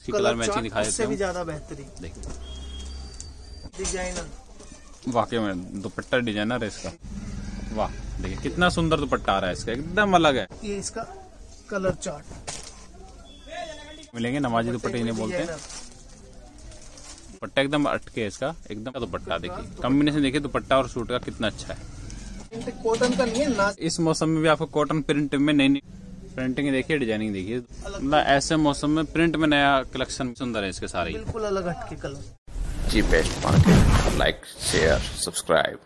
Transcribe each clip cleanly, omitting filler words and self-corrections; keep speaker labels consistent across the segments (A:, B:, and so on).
A: इसकी colour matching दिखा देते हैं,
B: भी ज्यादा बेहतरीन
A: देखिए
B: डिजाइनर,
A: वाकई में दुपट्टा डिजाइनर है इसका। वाह देखिए कितना सुंदर दुपट्टा आ रहा है इसका, एकदम अलग है।
B: ये इसका कलर चार्ट
A: मिलेंगे नमाजी दुपट्टे इन्हें बोलते हैं। दुपट्टा एकदम अटके है इसका, एकदम दुपट्टा देखिए, कॉम्बिनेशन देखिए दुपट्टा और सूट का कितना अच्छा है।
B: कॉटन का नहीं है ना,
A: इस मौसम में भी आपको कॉटन प्रिंट में नई प्रिंटिंग देखिए, डिजाइनिंग देखिए, मतलब ऐसे मौसम में प्रिंट में नया कलेक्शन सुंदर है इसके सारे,
B: बिल्कुल अलग हटके कलर।
A: जी best market, like share subscribe.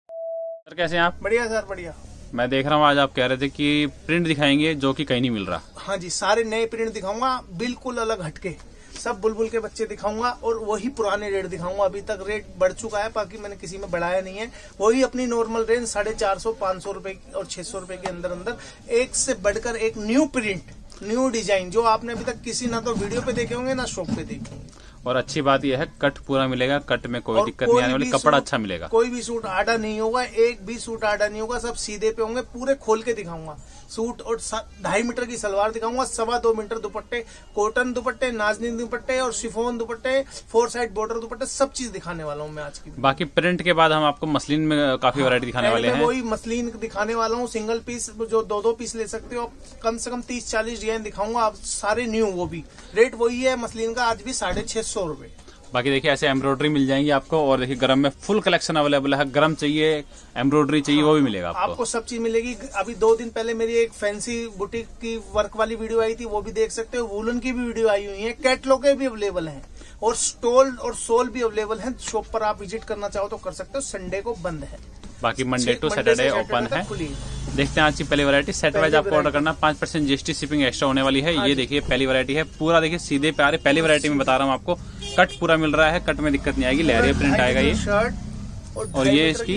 A: Sir कैसे हैं आप?
B: बढ़िया सर बढ़िया।
A: मैं देख रहा हूँ आज आप कह रहे थे कि प्रिंट दिखाएंगे जो कि कहीं नहीं मिल रहा।
B: हाँ जी, सारे नए प्रिंट दिखाऊंगा, बिल्कुल अलग हटके, सब बुलबुल के बच्चे दिखाऊंगा और वही पुराने रेट दिखाऊंगा। अभी तक रेट बढ़ चुका है, बाकी मैंने किसी में बढ़ाया नहीं है, वही अपनी नॉर्मल रेंज 450, 500 रुपए और 600 रुपए के अंदर अंदर, एक से बढ़कर एक न्यू प्रिंट, न्यू डिजाइन जो आपने अभी तक किसी ना तो वीडियो पे देखे होंगे ना शॉप पे देखे होंगे।
A: और अच्छी बात यह है कट पूरा मिलेगा, कट में कोई दिक्कत नहीं आने वाली, कपड़ा अच्छा मिलेगा,
B: कोई भी सूट आड़ा नहीं होगा, एक भी सूट आड़ा नहीं होगा, सब सीधे पे होंगे, पूरे खोल के दिखाऊंगा सूट। और 2.5 मीटर की सलवार दिखाऊंगा, 2.25 मीटर दुपट्टे, कॉटन दुपट्टे, नाजनीन दुपट्टे और शिफॉन दुपट्टे, 4 साइड बॉर्डर दुपट्टे, सब चीज दिखाने वाला हूँ मैं आज की।
A: बाकी प्रिंट के बाद हम आपको मसलिन में काफी वैरायटी दिखाने वाले हैं।
B: वही मसलिन दिखाने वाला हूँ, सिंगल पीस जो 2-2 पीस ले सकते हो, कम से कम 30-40 डिजाइन दिखाऊंगा आप, सारे न्यू, वो भी रेट वही है मसलिन का आज भी 650 रुपए।
A: बाकी देखिए ऐसे एम्ब्रॉयडरी मिल जाएंगी आपको, और देखिए गरम में फुल कलेक्शन अवेलेबल है, गरम चाहिए एम्ब्रॉयडरी चाहिए वो भी मिलेगा
B: आपको सब चीज मिलेगी। अभी 2 दिन पहले मेरी एक फैंसी बुटीक की वर्क वाली वीडियो आई थी, वो भी देख सकते हो, वूलन की भी वीडियो आई हुई है, कैटलॉग भी अवेलेबल है और स्टोल और सोल भी अवेलेबल है। शॉप पर आप विजिट करना चाहो तो कर सकते हो, संडे को बंद है,
A: बाकी मंडे टू सैटरडे ओपन है। देखते हैं आज की पहली वैरायटी, सेट वाइज आपको ऑर्डर करना, 5% जीएसटी शिपिंग एक्स्ट्रा होने वाली है। ये देखिए पहली वैरायटी है, पूरा देखिए सीधे पे आ रहे, पहली वैरायटी में बता रहा हूँ आपको, कट पूरा मिल रहा है, कट में दिक्कत नहीं आएगी, लहरिया प्रिंट आएगा ये
B: शर्ट।
A: और ये इसकी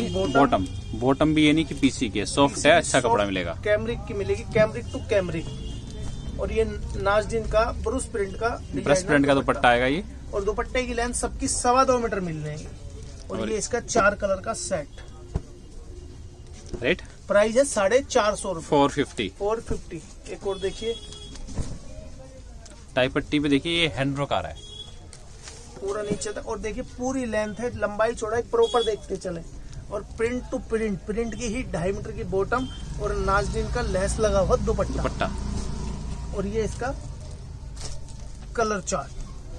A: बॉटम भी ये नहीं कि पीसी की है, सॉफ्ट है, अच्छा कपड़ा मिलेगा,
B: कैमरिक की मिलेगी, कैमरिक टू कैमरिक। और ये नाजदीन का ब्रूस प्रिंट का,
A: ब्रश प्रिंट का दुपट्टा आएगा ये, और
B: दुपट्टे की लेंथ सबकी 2.25 मीटर मिल रही है। और ये इसका 4 कलर का सेट,
A: रेट
B: प्राइस है 450 रुपए,
A: 450।
B: एक और देखिए
A: टाई पट्टी पे देखिए ये हैंडवर्क आ रहा है
B: पूरा नीचे तक, और देखिए पूरी लेंथ है, लंबाई चौड़ाई प्रॉपर देखते चले। और प्रिंट टू प्रिंट, प्रिंट की ही 2.5 मीटर की बॉटम और नाजनीन का लेस लगा हुआ दुपट्टा। और ये इसका कलर चार्ट,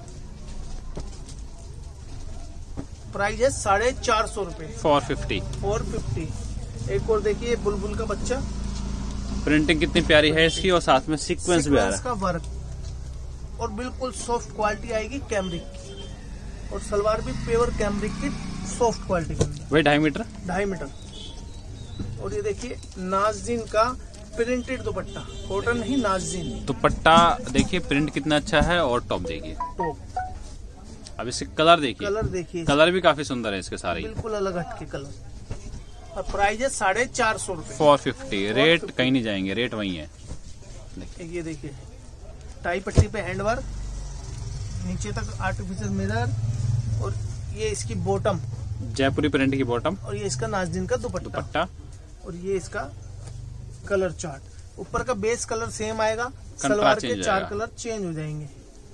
B: प्राइस है 450 रुपए, 450। एक और देखिए बुलबुल का बच्चा,
A: प्रिंटिंग कितनी प्यारी है इसकी, और साथ में सीक्वेंस भी आ रहा है,
B: का वर्क, और बिल्कुल सॉफ्ट क्वालिटी आएगी कैमरिक की, और सलवार भी प्योर कैमरिक की सॉफ्ट क्वालिटी की,
A: वही 2.5 मीटर।
B: और ये देखिए नाजनीन का प्रिंटेड दुपट्टा, कॉटन ही नाजनीन
A: दुपट्टा देखिए, प्रिंट कितना अच्छा है, और टॉप देखिए,
B: टॉप।
A: अब इसके कलर देखिए, कलर भी काफी सुंदर है इसके सारे,
B: बिल्कुल अलग हटके कलर। और प्राइस है 450 रुपए,
A: 450। रेट कहीं नहीं जाएंगे, रेट वही है।
B: ये देखिए टाई पट्टी पे हैंडवर्क, नीचे तक आर्टिफिशियल मिरर, और ये इसकी बॉटम
A: जयपुरी प्रिंट की बॉटम,
B: और ये इसका नाजनीन का दुपट्टा, और ये इसका कलर चार्ट। ऊपर का बेस कलर सेम आएगा, सलवार के 4 कलर चेंज हो जाएंगे।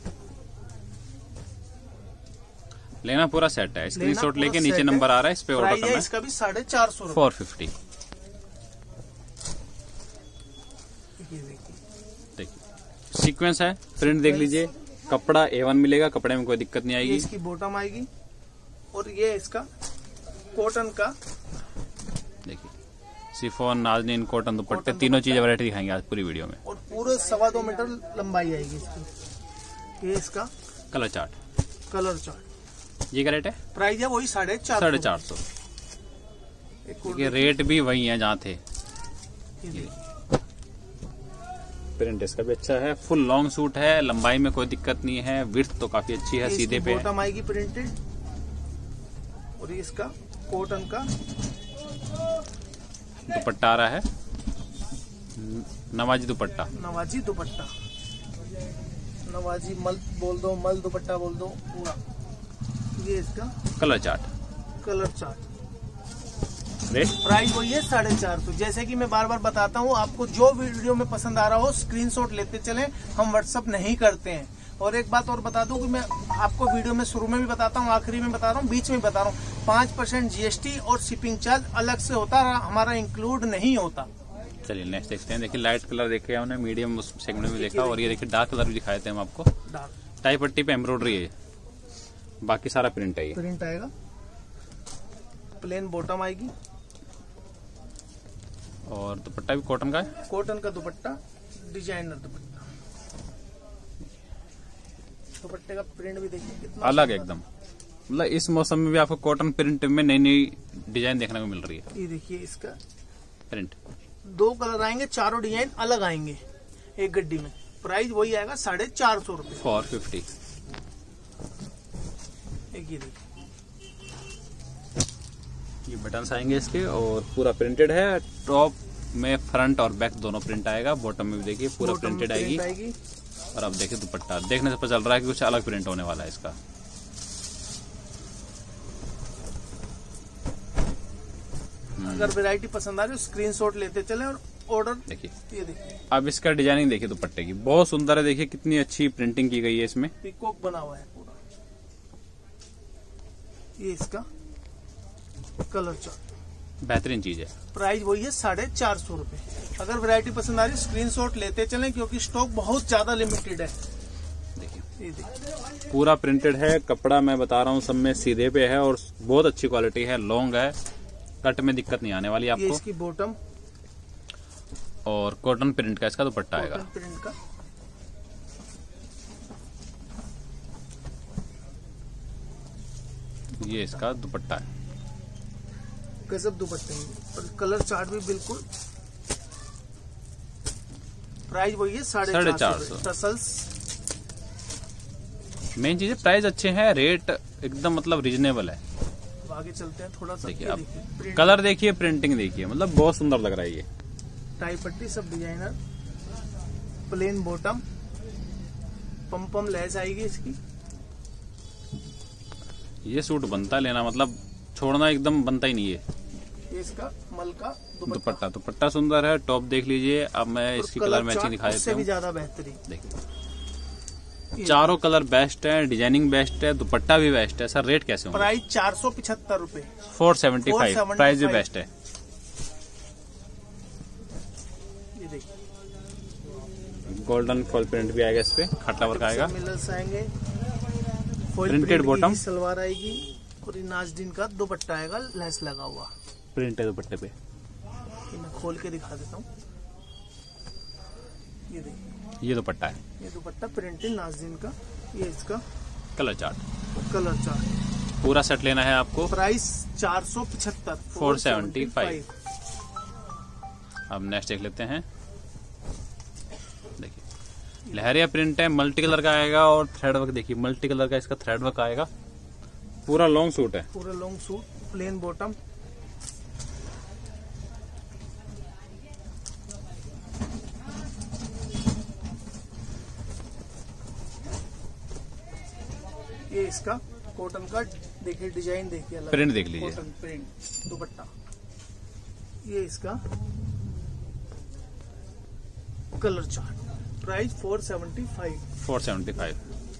A: लेना पूरा सेट है, स्क्रीनशॉट लेके नीचे नंबर आ रहा है, इस पे ऑर्डर करना है।
B: इसका भी 450 रुपए,
A: 450। देखिए सीक्वेंस है, प्रिंट देख लीजिए, कपड़ा A1 मिलेगा, कपड़े में कोई दिक्कत नहीं आएगी।
B: इसकी बॉटम आएगी, और ये इसका कॉटन का
A: देखिए, शिफॉन, नाजनीन, कॉटन दुपट्टे, तीनों चीजें वैरायटी दिखाएंगे आज पूरी वीडियो में,
B: और पूरे 2.25 मीटर लंबाई आएगी इसकी। ये इसका
A: कलर चार्ट, ये क्या रेट है?
B: प्राइस है वही 450।
A: रेट भी वही है जहाँ थे। प्रिंट इसका भी अच्छा है, फुल लॉन्ग सूट है, लंबाई में कोई दिक्कत नहीं है, विड्थ तो काफी अच्छी है, सीधे पे
B: बॉटम आएगी प्रिंटेड, और ये इसका कॉटन का
A: दुपट्टा आ रहा है, नवाजी दुपट्टा,
B: नवाजी मल बोल दो, मल दुपट्टा बोल दो पूरा। ये इसका
A: कलर चार्ट, रेट
B: प्राइस वही है 450। जैसे कि मैं बार बार बताता हूँ, आपको जो वीडियो में पसंद आ रहा हो स्क्रीनशॉट लेते चलें, हम व्हाट्सअप नहीं करते हैं, और एक बात और बता दूं कि मैं आपको वीडियो में शुरू में भी बताता हूँ, आखिरी में बता रहा हूँ, बीच में बता रहा हूँ, 5% GST और शिपिंग चार्ज अलग से होता है, हमारा इंक्लूड नहीं होता।
A: चलिए नेक्स्ट देखते हैं। देखिए लाइट कलर देखे हमने, मीडियम उस सेगमेंट में देखा, और ये देखिए डार्क कलर भी दिखाए थे हम आपको। टाई पट्टी पे एम्ब्रॉयडरी है, बाकी सारा प्रिंट है। ये
B: प्रिंट आएगा, प्लेन बॉटम आएगी,
A: और दुपट्टा भी कॉटन का है।
B: कॉटन का दुपट्टा, डिजाइनर दुपट्टा। दुपट्टे का प्रिंट भी देखिए कितना
A: अलग एकदम, मतलब इस मौसम में भी आपको कॉटन प्रिंट में नई नई डिजाइन देखने को मिल रही है।
B: ये देखिए इसका
A: प्रिंट,
B: 2 कलर आएंगे, चारों डिजाइन अलग आएंगे एक गड्डी में। प्राइस वही आएगा 450 रुपए।
A: 450।
B: एक ये देखिए,
A: ये बटन्स आएंगे इसके, और पूरा प्रिंटेड है। टॉप में फ्रंट और बैक दोनों प्रिंट आएगा, बॉटम में भी देखिए पूरा प्रिंटेड आएगी। और अब देखिए दुपट्टा, देखने से पता चल रहा है कि कुछ अलग प्रिंट होने वाला है इसका।
B: अगर वैरायटी पसंद आ रही है स्क्रीनशॉट लेते चले और ऑर्डर। देखिए ये देखिए,
A: अब इसका डिजाइनिंग देखिए दुपट्टे की, बहुत सुंदर है। देखिए कितनी अच्छी प्रिंटिंग की गई है इसमें,
B: पीकॉक बना हुआ है पूरा। ये इसका कलर चार्ट,
A: बेहतरीन चीज है।
B: प्राइस वही है 450 रुपए। अगर वैरायटी पसंद आ रही है स्क्रीनशॉट लेते चलें, क्योंकि स्टॉक बहुत ज्यादा लिमिटेड है।
A: देखिए
B: ये देखिए,
A: पूरा प्रिंटेड है, कपड़ा मैं बता रहा हूँ सब में सीधे पे है, और बहुत अच्छी क्वालिटी है, लॉन्ग है, कट में दिक्कत नहीं आने वाली आपको।
B: ये इसकी बॉटम,
A: और कॉटन प्रिंट का इसका दुपट्टा आएगा।
B: प्रिंट का
A: ये इसका दुपट्टा है,
B: गजब दुपट्टे हैं, और कलर चार्ट भी बिल्कुल। प्राइस वही है 450। टसल्स,
A: मेन चीज है प्राइस अच्छे हैं, रेट एकदम मतलब रीजनेबल है।
B: आगे चलते हैं थोड़ा सा।
A: देखिए अब कलर देखिए, प्रिंटिंग देखिए, मतलब बहुत सुंदर लग रहा है ये।
B: टाई पट्टी सब designer, plain bottom, pom lace आएगी इसकी।
A: ये सूट बनता लेना, मतलब छोड़ना एकदम बनता ही नहीं है।
B: ये इसका मल का
A: दुपट्टा, दुपट्टा सुंदर है। टॉप देख लीजिए, अब मैं इसकी कलर मैचिंग दिखा देता हूँ।
B: भी ज्यादा बेहतरीन।
A: देखिए चारों कलर बेस्ट है, डिजाइनिंग बेस्ट है, दुपट्टा भी बेस्ट है। सर रेट कैसे होगा?
B: प्राइस 475 रुपए।
A: 475, प्राइस भी बेस्ट है।
B: ये देखिए,
A: गोल्डन फॉल प्रिंट भी आएगा, इस पे खट्टा वर्क आएगा,
B: मिलर्स आएंगे,
A: प्रिंटेड बॉटम,
B: सलवार आएगी, और नाजदीन का दुपट्टा आएगा, लेस लगा हुआ
A: प्रिंट है दुपट्टे पे।
B: मैं खोल के दिखा देता हूँ। ये देखिए,
A: ये दुपट्टा है,
B: ये दुपट्टा प्रिंटेड नाजदीन का। ये इसका
A: कलर चार्ट,
B: कलर चार्ट।
A: पूरा सेट लेना है आपको।
B: प्राइस 475,
A: 475। अब नेक्स्ट देख लेते हैं। देखिए लहरिया प्रिंट है, मल्टी कलर का आएगा, और थ्रेड वर्क देखिए, मल्टी कलर का इसका थ्रेड वर्क आएगा। पूरा लॉन्ग सूट है,
B: पूरा लॉन्ग सूट, प्लेन बॉटम, ये इसका कॉटन का देखिए, डिजाइन देखिए, अलग
A: प्रिंट देख लीजिए,
B: कॉटन प्रिंट दुपट्टा। ये इसका कलर चार्ट, प्राइस 475।
A: 475।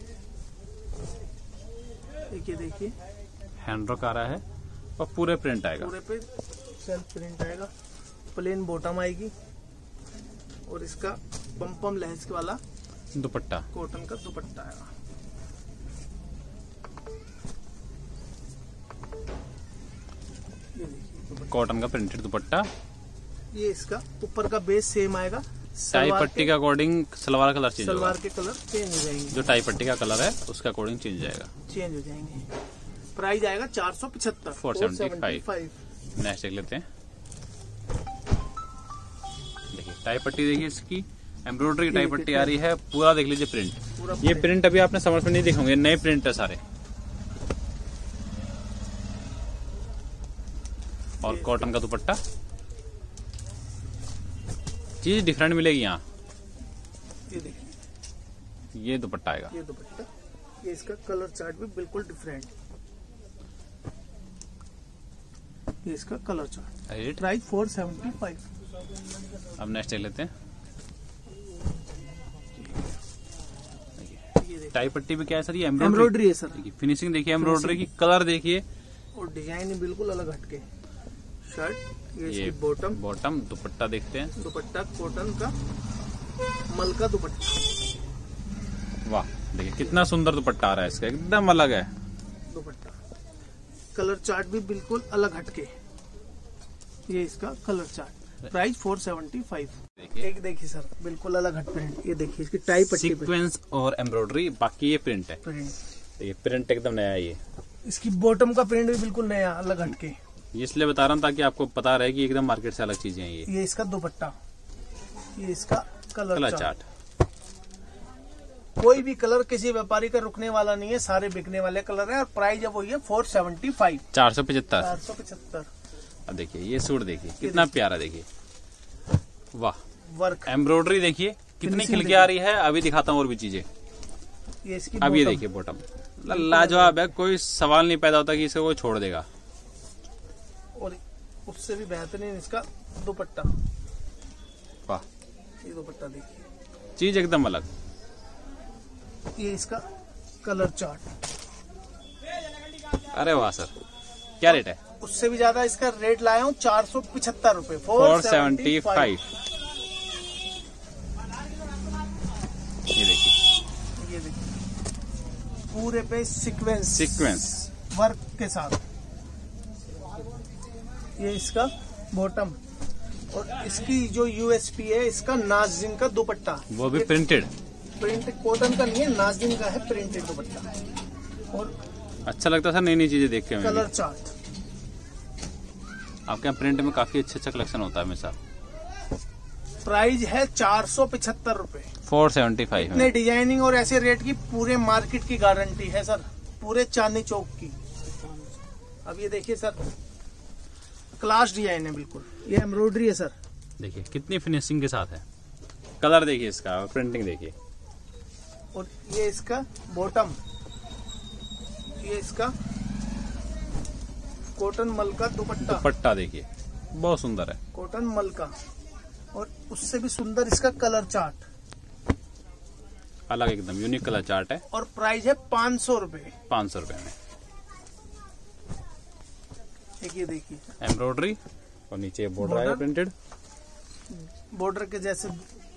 B: देखिए
A: हैंड वर्क आ रहा है, और पूरे प्रिंट आएगा,
B: पूरे पे सेल्फ प्रिंट आएगा, प्लेन बॉटम आएगी, और इसका पम लहज वाला
A: दुपट्टा,
B: कॉटन का दुपट्टा आएगा। ये देखिए,
A: कॉटन का प्रिंटेड दुपट्टा।
B: ये इसका ऊपर का बेस सेम आएगा,
A: टाई पट्टी के अकॉर्डिंग सलवार कलर चेंज होगा,
B: सलवार के कलर चेंज हो जाएंगे,
A: जो टाई पट्टी का कलर है उसका अकॉर्डिंग चेंज जाएगा,
B: चेंज हो जाएंगे। प्राइस आएगा 475,
A: 475। नेक्स्ट देख लेते हैं। देखिए टाई पट्टी देखिए, इसकी एम्ब्रॉयडरी की टाई पट्टी आ रही है, पूरा देख लीजिए प्रिंट। ये प्रिंट अभी आपने समझ में नहीं दिखेंगे, नए प्रिंट है सारे, और कॉटन का दुपट्टा, चीज डिफरेंट मिलेगी यहाँ।
B: ये देखिए,
A: ये दुपट्टा आएगा,
B: ये दुपट्टा, ये इसका कलर चार्ट भी बिल्कुल डिफरेंट। ये इसका कलर चार्ट, प्राइस 475।
A: अब नेक्स्ट देख लेते हैं।
B: ये
A: टाई पट्टी पे क्या है सर? ये
B: एम्ब्रॉयडरी है सर।
A: देखिए फिनिशिंग देखिए, एम्ब्रॉयडरी की, कलर देखिए,
B: और डिजाइन बिल्कुल अलग हटके। शर्ट, ये इसकी बॉटम,
A: दुपट्टा देखते हैं।
B: दुपट्टा कॉटन का मल का दुपट्टा।
A: वाह देखिए कितना सुंदर दुपट्टा आ रहा है इसका, एकदम अलग है
B: दुपट्टा। कलर चार्ट भी बिल्कुल अलग हटके। ये इसका कलर चार्ट, प्राइस 475। एक देखिए सर, बिल्कुल अलग हट प्रिंट। ये देखिए इसकी टाई पट्टी पे
A: सीक्वेंस और एम्ब्रॉयडरी, बाकी ये प्रिंट है। ये प्रिंट एकदम नया है। ये
B: इसकी बॉटम का प्रिंट भी बिल्कुल नया अलग हटके।
A: इसलिए बता रहा हूँ ताकि आपको पता रहे कि एकदम मार्केट से अलग चीजें हैं।
B: ये इसका दुपट्टा, ये इसका कलर चार्ट। कोई भी कलर किसी व्यापारी का रुकने वाला नहीं है, सारे बिकने वाले कलर हैं। और प्राइस है वही है 475, 475।
A: अब देखिए ये सूट देखिए कितना प्यारा, देखिए वाह,
B: वर्क
A: एम्ब्रॉयडरी देखिए कितनी खिल के आ रही है। अभी दिखाता हूँ और भी चीजें।
B: ये इसकी
A: अब ये देखिए बॉटम, लाजवाब है, कोई सवाल नहीं पैदा होता कि इसे कोई छोड़ देगा।
B: और उससे भी बेहतरीन इसका दुपट्टा,
A: वाह,
B: ये दुपट्टा देखिए,
A: चीज एकदम अलग।
B: ये इसका कलर चार्ट।
A: अरे वाह सर, क्या रेट है?
B: उससे भी ज्यादा इसका रेट लाया हूँ 475 रूपये,
A: 475। ये देखिए
B: पूरे पे सीक्वेंस वर्क के साथ। ये इसका बॉटम, और इसकी जो यूएसपी है इसका नाज़िम का दुपट्टा,
A: वो भी प्रिंटेड।
B: प्रिंट कॉटन का नहीं है, नाज़िम का है, प्रिंटेड दुपट्टा। और
A: अच्छा लगता है सर नई नई चीजें देख के।
B: कलर चार्ट,
A: आपके यहाँ प्रिंट में काफी अच्छा कलेक्शन होता है हमेशा।
B: प्राइस है 475 रूपये,
A: 475।
B: इतने डिजाइनिंग और ऐसे रेट की पूरे मार्केट की गारंटी है सर, पूरे चांदनी चौक की। अब ये देखिए सर, क्लास डिजाइन है बिल्कुल। ये एम्ब्रॉयडरी है सर,
A: देखिए कितनी फिनिशिंग के साथ है। कलर देखिए इसका, और प्रिंटिंग देखिए।
B: और ये इसका बॉटम, ये इसका कॉटन मल का दुपट्टा
A: देखिए बहुत सुंदर है,
B: कॉटन मल का। और उससे भी सुंदर इसका कलर चार्ट,
A: अलग एकदम यूनिक कलर चार्ट है।
B: और प्राइस है 500 रूपये,
A: 500 रुपए में।
B: एक ये देखिए
A: एम्ब्रॉयडरी, और नीचे बॉर्डर आएगा प्रिंटेड,
B: बॉर्डर के जैसे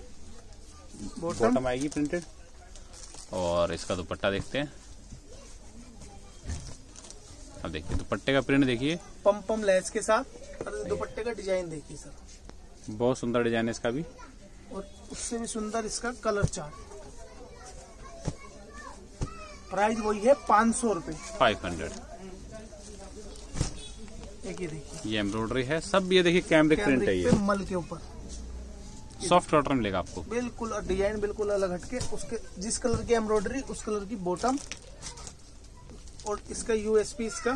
A: बॉटम आएगी प्रिंटेड। और इसका दुपट्टा देखते हैं। अब देखिए दुपट्टे का प्रिंट देखिए,
B: पम लेस के साथ, और दुपट्टे का डिजाइन देखिए सर,
A: बहुत सुंदर डिजाइन है इसका भी।
B: और उससे भी सुंदर इसका कलर चार्ट। प्राइस वही है 500 रूपये,
A: 500।
B: एक ये देखिए,
A: ये एम्ब्रॉयडरी है सब। ये देखिए कैमरिक प्रिंट है, ये
B: मल के ऊपर
A: सॉफ्ट कॉटन मिलेगा आपको
B: बिल्कुल। और डिजाइन बिल्कुल अलग हटके, उसके जिस कलर की एम्ब्रॉयडरी उस कलर की बॉटम। और इसका यूएसपी, इसका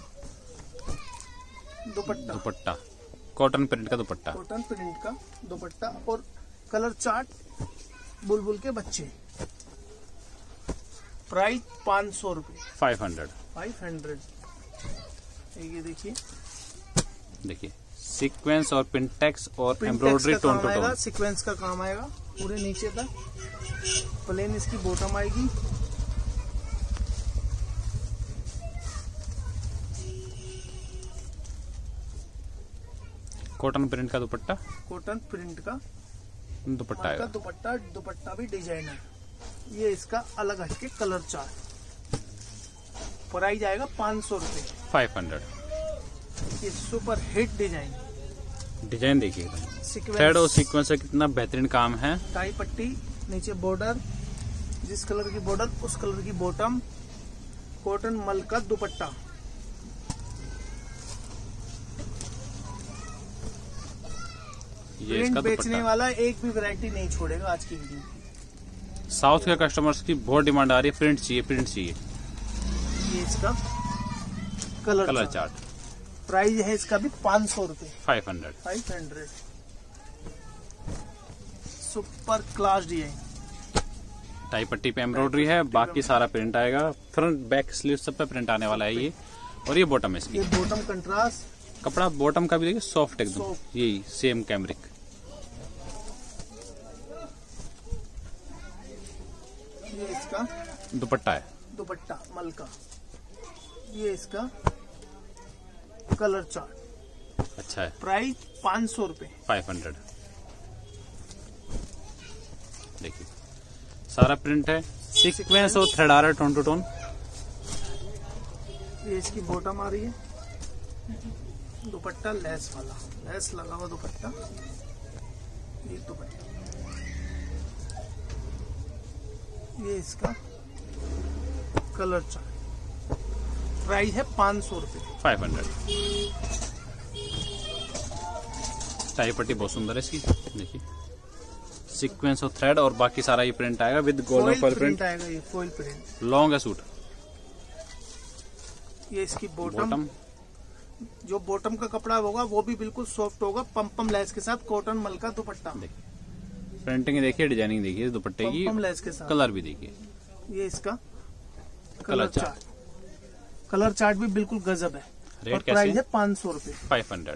B: दुपट्टा
A: कॉटन प्रिंट का दुपट्टा,
B: कॉटन प्रिंट का दुपट्टा। और कलर चार्ट बुलबुल के बच्चे। प्राइस 500 रूपये,
A: 500।
B: ये देखिए
A: सीक्वेंस और पिंटेक्स और embroidery tone to tone.
B: Sequence का काम आएगा पूरे नीचे तक। प्लेन इसकी बॉटम आएगी।
A: कॉटन प्रिंट का दुपट्टा,
B: कॉटन प्रिंट का
A: दुपट्टा आएगा।
B: दुपट्टा भी डिजाइनर। ये इसका अलग हटके कलर चार्ट। प्राइस आएगा 500 रूपये,
A: 500।
B: ये सुपर हिट
A: डिजाइन देखिए, थ्रेड और सीक्वेंस से कितना बेहतरीन काम है।
B: टाई पट्टी, नीचे बॉर्डर, जिस कलर की बॉर्डर उस कलर की बॉटम, कॉटन मल का दुपट्टा।
A: ये इसका
B: बेचने वाला एक भी वैरायटी नहीं छोड़ेगा आज की वीडियो।
A: साउथ के कस्टमर्स की बहुत डिमांड आ रही है, प्रिंट चाहिए।
B: ये इसका कलर चार्ट। प्राइस है इसका भी 500 रूपये, 500। Super class design.
A: टाई पट्टी पे एम्ब्रॉयडरी है, बाकी सारा प्रिंट आएगा। फ्रंट बैक स्लीव सब पे प्रिंट आने वाला है ये। और ये बॉटम है इसकी।
B: ये बॉटम कंट्रास्ट
A: कपड़ा बॉटम का भी देखिए सॉफ्ट एकदम, यही सेम कैमरिक।
B: ये इसका
A: दुपट्टा है,
B: दुपट्टा मलका। ये इसका कलर चार्ट।
A: अच्छा है।
B: प्राइस 500 रुपए।
A: 500। देखिए सारा प्रिंट है, सीक्वेंस और थ्रेड आ रहा है टोन टू टोन।
B: ये इसकी बॉटम आ रही है, दुपट्टा लेस वाला, लेस लगा हुआ दुपट्टा। ये दुपट्टा, ये इसका कलर चार्ट। प्राइस है 500 रुपए।
A: 500। टाई पट्टी बहुत सुंदर है इसकी, देखिए सीक्वेंस और थ्रेड और बाकी सारा ये प्रिंट आएगा विद गोल्डन फॉइल प्रिंट
B: आएगा। ये फॉइल प्रिंट
A: लॉन्ग है सूट।
B: ये इसकी बॉटम, जो बॉटम का कपड़ा होगा वो भी बिल्कुल सॉफ्ट होगा, पम लेस के साथ कॉटन मलका दुपट्टा।
A: देखिए प्रिंटिंग देखिए, डिजाइनिंग देखिए दुपट्टे की,
B: पम लेस के साथ।
A: कलर भी देखिए,
B: ये इसका
A: कलर चार्ट।
B: कलर चार्ट भी बिल्कुल गजब है।
A: रेट
B: प्राइस है 500 रुपए।
A: 500।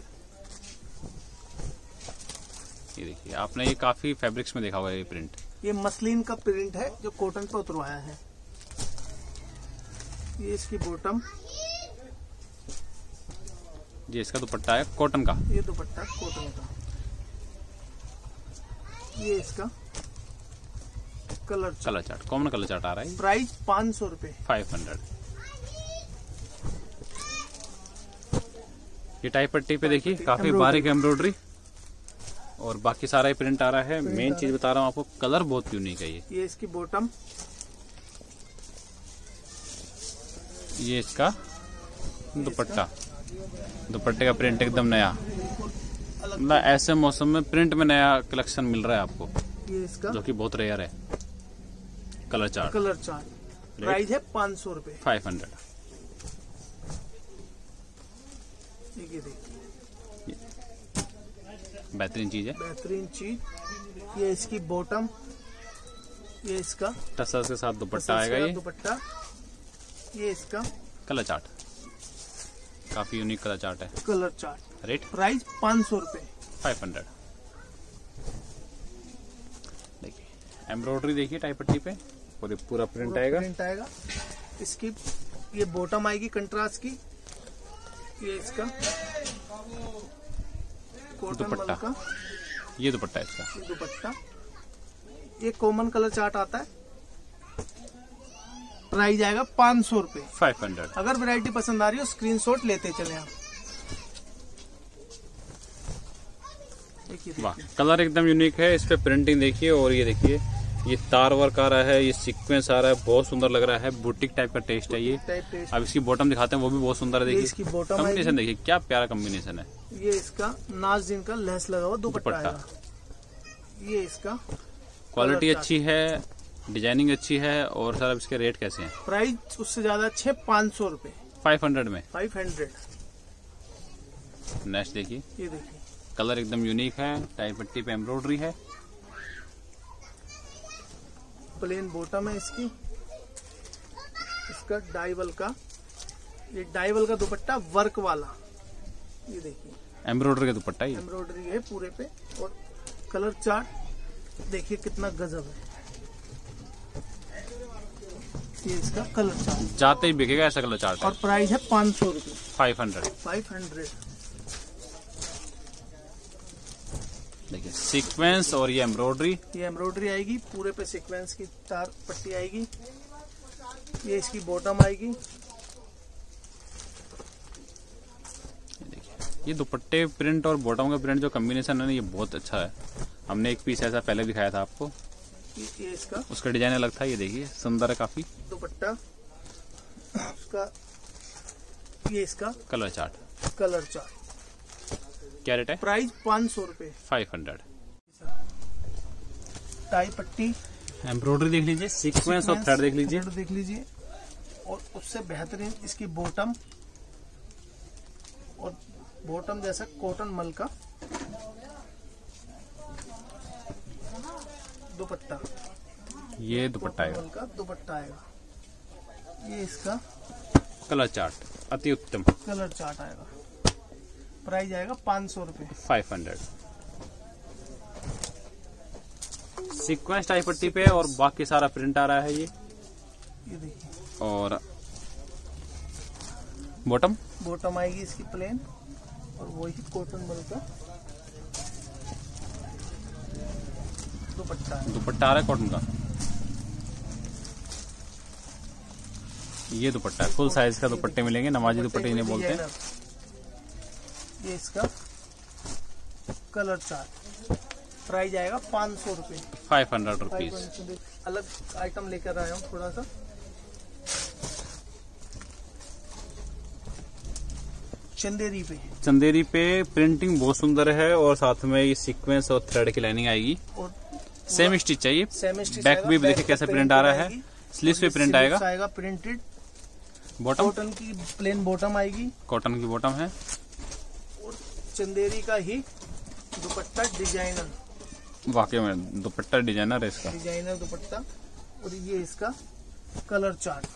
A: ये देखिए आपने ये काफी फैब्रिक्स में देखा होगा ये प्रिंट।
B: ये मसलिन का प्रिंट है जो कॉटन पे उतरवाया है। ये इसकी बॉटम,
A: ये इसका दुपट्टा है कॉटन का।
B: ये दुपट्टा कॉटन का। ये इसका colour
A: chart, common colour chart आ रहा है।
B: प्राइस 500 रुपए।
A: 500। ये टाई पट्टी पे देखिए काफी बारीक एम्ब्रॉयडरी और बाकी सारा ही प्रिंट आ रहा है। मेन चीज बता रहा हूँ आपको, कलर बहुत यूनिक है। ये
B: इसकी बॉटम,
A: ये इसका दुपट्टा, दुपट्टे का प्रिंट एकदम नया, मतलब ऐसे मौसम में प्रिंट में नया कलेक्शन मिल रहा है आपको,
B: ये इसका
A: जो कि बहुत रेयर है। Colour chart.
B: प्राइस है 500 रुपए।
A: 500।
B: ये देखिए
A: बेहतरीन चीज है,
B: बेहतरीन चीज। ये इसकी बॉटम, ये इसका
A: टसल्स के साथ दुपट्टा आएगा। ये
B: दुपट्टा, ये इसका
A: कलर चार्ट, काफी यूनिक कलर चार्ट है।
B: Colour chart.
A: रेट
B: प्राइस 500 रुपए।
A: 500। देखिए एम्ब्रॉयडरी देखिए टाई पट्टी पे, पूरा प्रिंट आएगा। इसकी ये बॉटम आएगी कंट्रास्ट की।
B: ये इसका
A: दुपट्टा, ये दुपट्टा है इसका।
B: दुपट्टा, ये कॉमन कलर चार्ट आता है। प्राइस आएगा 500 रुपए।
A: 500।
B: अगर वैरायटी पसंद आ रही हो स्क्रीनशॉट लेते चले आप।
A: वाह, कलर एकदम यूनिक है। इस पे प्रिंटिंग देखिए और ये देखिए ये तार वर्क आ रहा है, ये सीक्वेंस आ रहा है, बहुत सुंदर लग रहा है। बुटीक टाइप का टेस्ट है ये। अब इसकी बॉटम दिखाते हैं, वो भी बहुत सुंदर है। देखिए
B: इसकी बॉटम
A: कॉम्बिनेशन देखिए, क्या प्यारा कॉम्बिनेशन है।
B: ये इसका नाज़िन का लेस लगा हुआ दुपट्टा। ये इसका
A: क्वालिटी अच्छी है, डिजाइनिंग अच्छी है। और सर अब इसके रेट कैसे हैं?
B: प्राइस उससे ज्यादा अच्छे, 500 रुपए।
A: 500 में
B: 500।
A: नेक्स्ट देखिए,
B: ये देखिए
A: कलर एकदम यूनिक है, टाई पट्टी पे एम्ब्रॉयडरी है।
B: प्लेन बॉटम है इसकी। इसका डाइवल का, ये डाइवल का दुपट्टा वर्क वाला। ये देखिए
A: एम्ब्रॉयडरी का दुपट्टा, ये
B: एम्ब्रॉयडरी है पूरे पे। और कलर चार्ट देखिए कितना गजब है। ये इसका कलर चार्ट,
A: जाते ही बिकेगा ऐसा कलर चार्ट है।
B: और प्राइस है 500 रुपए।
A: 500।
B: 500।
A: देखिए सीक्वेंस और ये एम्ब्रॉयडरी,
B: ये एम्ब्रॉयडरी आएगी पूरे पे, सीक्वेंस की तार पट्टी आएगी। ये इसकी बॉटम आएगी।
A: देखिए ये दुपट्टे प्रिंट और बॉटम का प्रिंट जो कॉम्बिनेशन है ना, ये बहुत अच्छा है। हमने एक पीस ऐसा पहले दिखाया था आपको,
B: ये इसका,
A: उसका डिजाइन अलग था। ये देखिए सुंदर है काफी
B: दुपट्टा उसका। ये इसका
A: कलर चार्ट।
B: Colour chart.
A: क्या रेट है?
B: प्राइस 500 रुपए।
A: 500।
B: टाई पट्टी,
A: एम्ब्रॉयडरी देख लीजिए, सीक्वेंस और थ्रेड देख लीजिए।
B: देख लीजिए। और उससे बेहतरीन इसकी बॉटम, और बॉटम जैसा कॉटन मल का दुपट्टा।
A: ये दुपट्टा आएगा,
B: मल का दुपट्टा आएगा। ये इसका
A: कलर चार्ट अति उत्तम।
B: कलर चार्ट आएगा। प्राइस आएगा 500 रुपए।
A: 500। सीक्वेंस टाई पट्टी पे और बाकी सारा प्रिंट आ रहा है। ये
B: ये देखिए।
A: और बॉटम
B: बॉटम आएगी इसकी प्लेन और वही कॉटन बल का दुपट्टा है।
A: दुपट्टा आ रहा है कॉटन का। ये दुपट्टा है, फुल साइज का दुपट्टे मिलेंगे, नमाजी दुपट्टे इन्हें बोलते हैं।
B: ये इसका कलर चार्ट, प्राइस आएगा 500 रुपये।
A: 500 रुपीज।
B: अलग आइटम लेकर आया हूँ थोड़ा सा।
A: चंदेरी पे प्रिंटिंग बहुत सुंदर है और साथ में ये सीक्वेंस और थ्रेड की लाइनिंग आएगी और सेम स्टिच चाहिए। बैक भी देखिए कैसे प्रिंट आ रहा है, स्लीव्स पे प्रिंट आएगा
B: प्रिंटेड।
A: बॉटम
B: कॉटन की प्लेन बॉटम आएगी,
A: कॉटन की बॉटम है
B: और चंदेरी का ही दुपट्टा डिजाइनर।
A: वाकई में दुपट्टा डिजाइनर है इसका,
B: डिजाइनर दुपट्टा। और ये इसका कलर चार्ट।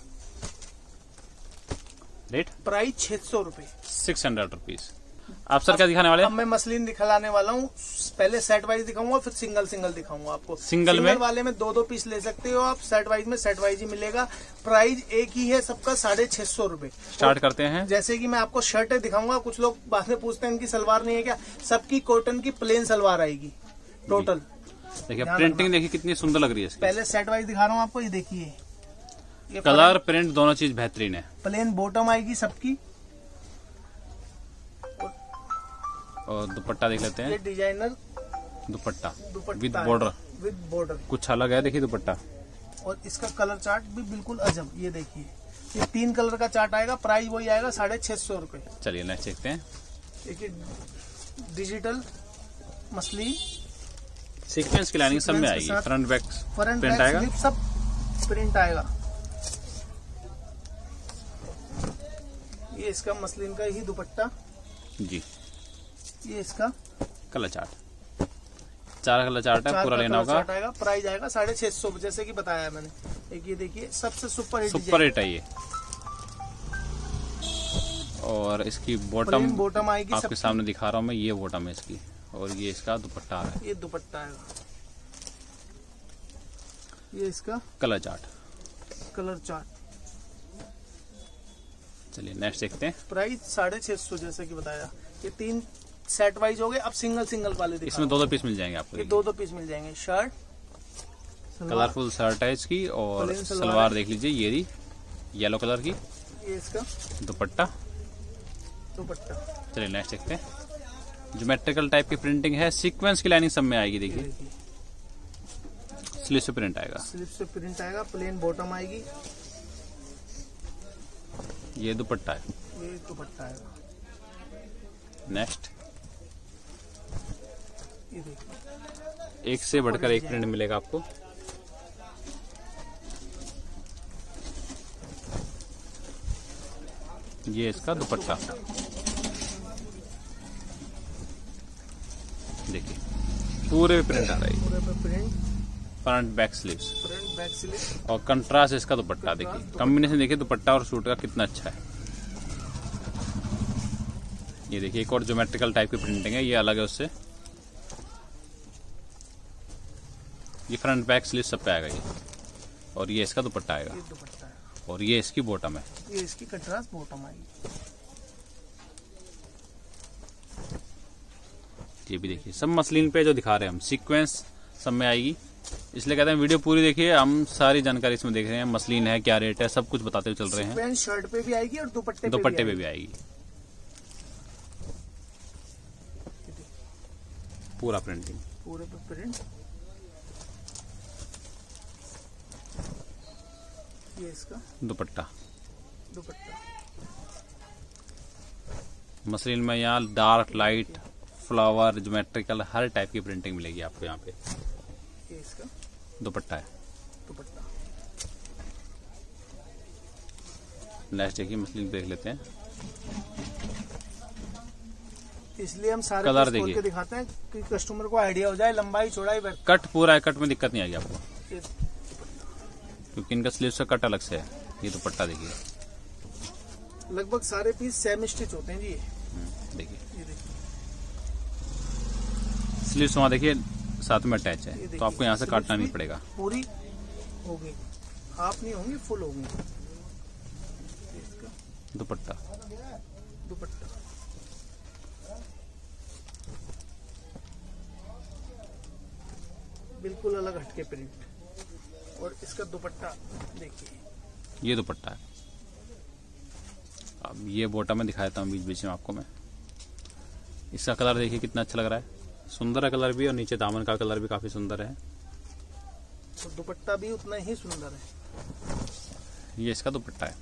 A: रेट
B: प्राइस 600 रुपए।
A: 600 रुपीज। आप सर क्या दिखाने वाले हैं?
B: अब मैं मसलिन दिखाने वाला हूँ। पहले सेट वाइज दिखाऊंगा, फिर सिंगल दिखाऊंगा आपको।
A: सिंगल में
B: वाले में 2-2 पीस ले सकते हो आप, सेट वाइज में सेट वाइज ही मिलेगा। प्राइस एक ही है सबका, 650 रुपए।
A: स्टार्ट करते हैं।
B: जैसे कि मैं आपको शर्टें दिखाऊंगा, कुछ लोग बाद में पूछते हैं इनकी सलवार नहीं है क्या, सबकी कॉटन की प्लेन सलवार आएगी टोटल।
A: देखिए प्रिंटिंग देखिए कितनी सुंदर लग रही है इसकी।
B: पहले सेट वाइज दिखा रहा हूँ आपको, ये देखिए। ये
A: कलर प्रिंट दोनों चीज बेहतरीन है।
B: प्लेन बॉटम आएगी सबकी
A: और दुपट्टा देख लेते हैं।
B: ये डिजाइनर
A: दुपट्टा
B: विद बॉर्डर
A: कुछ अलग है, देखिए दुपट्टा।
B: और इसका कलर चार्ट भी बिल्कुल अजब। ये देखिए, ये 3 कलर का चार्ट आएगा, प्राइस वही आएगा 650 रुपए।
A: चलिए नेक्स्ट देखते हैं।
B: देखिए डिजिटल मसली
A: सीक्वेंस की लाइनिंग सब में आएगी, फ्रंट बैक प्रिंट आएगा,
B: सब प्रिंट आएगा। ये इसका मसलिन का ही दुपट्टा
A: जी।
B: ये इसका
A: कलर चार्ट, 4 कलर चार्ट है, पूरा लेना होगा।
B: प्राइस आएगा 650 जैसे कि बताया मैंने। एक ये देखिए सबसे सुपर
A: हिट है ये। और इसकी बॉटम
B: आएगी
A: आपके सामने दिखा रहा हूँ मैं, ये बॉटम है इसकी। और ये इसका दुपट्टा है,
B: ये दुपट्टा आएगा। ये इसका
A: कलर चार्ट। चलिए नेक्स्ट देखते हैं।
B: प्राइस 650 जैसे कि बताया। ये 3 सेट वाइज हो गए। अब सिंगल वाले दिखा।
A: इसमें 2-2 पीस मिल जाएंगे आपको।
B: ये 2-2 पीस मिल जाएंगे। शर्ट
A: कलरफुल शर्ट है इसकी, और सलवार देख लीजिए ये रही येलो कलर की।
B: ये इसका
A: दुपट्टा। चलिए नेक्स्ट देखते हैं। ज्योमेट्रिकल टाइप की प्रिंटिंग है, सीक्वेंस की लाइनिंग सब में आएगी। देखिए स्लीव से प्रिंट आएगा।
B: प्लेन बॉटम आएगी।
A: ये दुपट्टा है।
B: ये दुपट्टा आएगा।
A: नेक्स्ट,
B: ये देखिए
A: एक से बढ़कर एक प्रिंट मिलेगा आपको। ये इसका दुपट्टा देखिए, पूरे प्रिंट आ रहा है।
B: पूरे पे प्रिंट,
A: फ्रंट बैक स्लीव्स और कंट्रास्ट इसका दुपट्टा। देखिए कॉम्बिनेशन देखिए दुपट्टा और सूट का कितना अच्छा है। ये देखिए एक और ज्योमेट्रिकल टाइप की प्रिंटिंग है, ये अलग है उससे। ये फ्रंट बैक स्लीव सब पे आएगा ये। और ये इसका दुपट्टा आएगा। और ये इसकी बॉटम है।
B: ये इसकी कंट्रास्ट बॉटम आएगी।
A: ये भी देखिए सब मसलिन पे जो दिखा रहे हैं हम, सीक्वेंस सब में आएगी। इसलिए कहते हैं वीडियो पूरी देखिए, हम सारी जानकारी इसमें देख रहे हैं। मसलिन है, क्या रेट है, सब कुछ बताते हुए चल रहे हैं।
B: शर्ट पे भी आएगी और दुपट्टे
A: पे भी आएगी। पूरा प्रिंटिंग,
B: पूरे पे प्रिंट। ये इसका
A: दुपट्टा। मसलिन में यहाँ डार्क, लाइट, फ्लावर, ज्योमेट्रिकल हर टाइप की प्रिंटिंग मिलेगी आपको यहाँ पे।
B: ये इसका
A: दुपट्टा है। नेक्स्ट देखिए मसलिन देख लेते हैं।
B: इसलिए हम सारे
A: कलर देखिए
B: के दिखाते हैं कि कस्टमर को आइडिया हो जाए, लंबाई चौड़ाई।
A: कट पूरा है, कट में दिक्कत नहीं आएगी आपको, क्योंकि इनका स्लीव से कट अलग से है। ये दुपट्टा देखिए,
B: लगभग सारे पीस सेम स्टिच होते हैं जी।
A: देखिए स्लीव्स वहाँ देखिए साथ में अटैच है, तो आपको यहाँ से काटना नहीं पड़ेगा।
B: पूरी हो गई। हाफ नहीं होंगी, फुल होंगी।
A: दुपट्टा
B: बिल्कुल अलग हटके प्रिंट। और इसका दुपट्टा देखिए,
A: ये दुपट्टा है। अब ये बॉटम में दिखा देता हूँ बीच बीच में आपको मैं। इसका कलर देखिए कितना अच्छा लग रहा है, सुंदर है कलर भी, और नीचे दामन का कलर भी काफी सुंदर है।
B: तो दुपट्टा भी उतना ही सुंदर है।
A: ये इसका दुपट्टा है।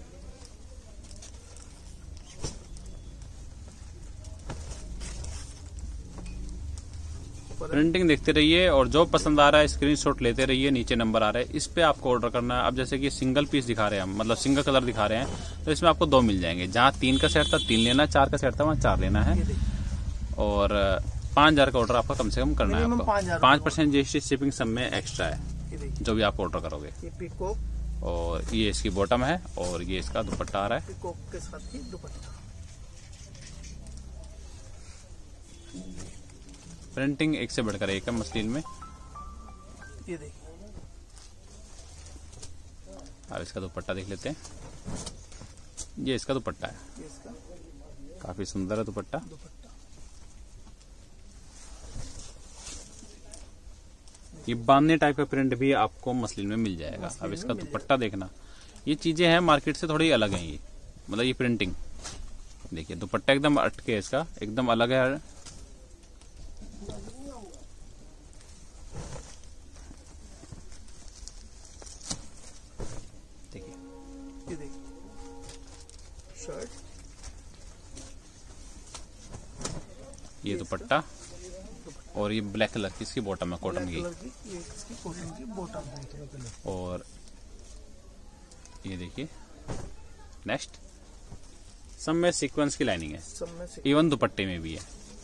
A: प्रिंटिंग देखते रहिए और जो पसंद आ रहा है स्क्रीनशॉट लेते रहिए, नीचे नंबर आ रहा है, इस पे आपको ऑर्डर करना है। अब जैसे कि सिंगल पीस दिखा रहे हैं हम, मतलब सिंगल कलर दिखा रहे हैं, तो इसमें आपको 2 मिल जाएंगे। जहाँ 3 का सेट था 3 लेना, 4 का सेट था वहाँ 4 लेना है। और 5000 का ऑर्डर आपका कम से कम करना है आपको। 5% GST शिपिंग सब में एक्स्ट्रा है जो भी आप ऑर्डर करोगे।
B: ये पीकॉक,
A: और ये इसकी बॉटम है और ये इसका दुपट्टा आ रहा है।
B: पीकॉक के साथ ही दुपट्टा।
A: प्रिंटिंग एक से बढ़कर एक है मसलिन में।
B: ये देखिए,
A: अब इसका दुपट्टा देख लेते हैं। ये इसका दुपट्टा है,
B: ये इसका
A: काफी सुंदर है दुपट्टा। ये बांधने टाइप का प्रिंट भी आपको मसलिन में मिल जाएगा। अब इसका दुपट्टा देखना, ये चीजें हैं मार्केट से थोड़ी अलग हैं। ये मतलब ये प्रिंटिंग देखिए, दुपट्टा एकदम अटके, इसका एकदम अलग है। देखिए,
B: ये देखिए शर्ट,
A: ये दुपट्टा, और ये ब्लैक कलर की इसकी बॉटम है, कॉटन की।
B: ये इसकी कॉटन की बॉटम है।
A: और ये देखिए नेक्स्ट, सब में सीक्वेंस की लाइनिंग है, इवन दुपट्टे में भी है।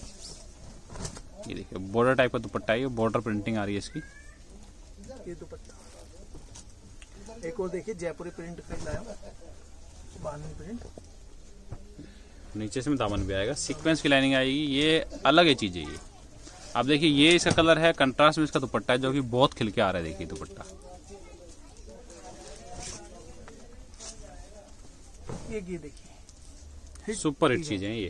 A: ये देखिए बॉर्डर टाइप का दुपट्टा है, बॉर्डर प्रिंटिंग आ रही है इसकी।
B: ये दुपट्टा एक और देखिए, जयपुरी प्रिंट का लाया, बांधनी प्रिंट।
A: नीचे से में दामन भी आएगा, सीक्वेंस की लाइनिंग आएगी। ये अलग है चीज है ये। आप देखिए, ये इसका कलर है, कंट्रास्ट में इसका दुपट्टा है जो कि बहुत खिल के आ रहा है। देखिए दुपट्टा,
B: ये देखिए
A: सुपर हिट चीजें हैं ये।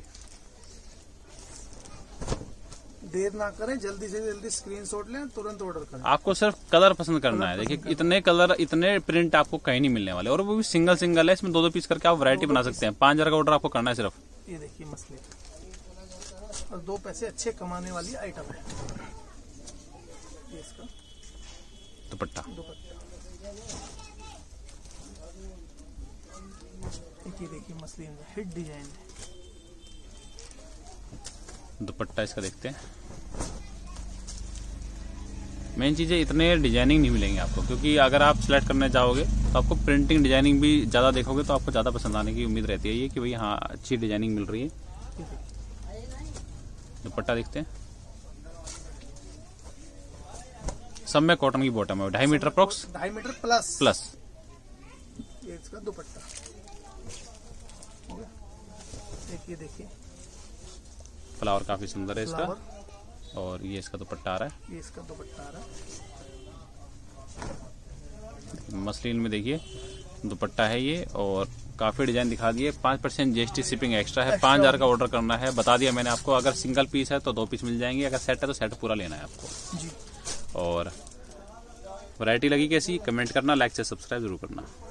B: देर ना करें, जल्दी से जल्दी स्क्रीनशॉट लें, तुरंत ऑर्डर करें।
A: आपको सिर्फ कलर पसंद करना है। देखिए इतने कलर, इतने प्रिंट आपको कहीं नहीं मिलने वाले, और वो भी सिंगल सिंगल है। इसमें 2-2 पीस करके आप वैरायटी बना सकते हैं। 5000 का ऑर्डर आपको करना है सिर्फ।
B: ये देखिए मसले, और 2 पैसे अच्छे कमाने वाली आइटम है। ये इसका
A: दुपट्टा,
B: ये देखिए मसलिन में हिट डिजाइन है।
A: दुपट्टा इसका देखते हैं। मेन चीज है, इतने डिजाइनिंग नहीं मिलेंगे आपको, क्योंकि अगर आप सिलेक्ट करने जाओगे तो आपको प्रिंटिंग डिजाइनिंग भी ज्यादा देखोगे तो आपको ज्यादा पसंद आने की उम्मीद रहती है। ये कि भाई हाँ अच्छी डिजाइनिंग मिल रही है। दुपट्टा देखते हैं, सब में कॉटन की बॉटम है, 2.5 मीटर अप्रोक्स,
B: 2.5 मीटर प्लस। ये इसका दुपट्टा, देखिए देखिए
A: फ्लावर काफी सुंदर है इसका। और ये इसका दुपट्टा आ रहा है,
B: ये इसका दुपट्टा आ रहा है।
A: मसलिन में देखिए दुपट्टा है ये, और काफी डिजाइन दिखा दिए। 5% GST शिपिंग एक्स्ट्रा है। 5000 का ऑर्डर करना है, बता दिया मैंने आपको। अगर सिंगल पीस है तो 2 पीस मिल जाएंगे, अगर सेट है तो सेट पूरा लेना है आपको जी। और वैरायटी लगी कैसी, कमेंट करना, लाइक से सब्सक्राइब जरूर करना।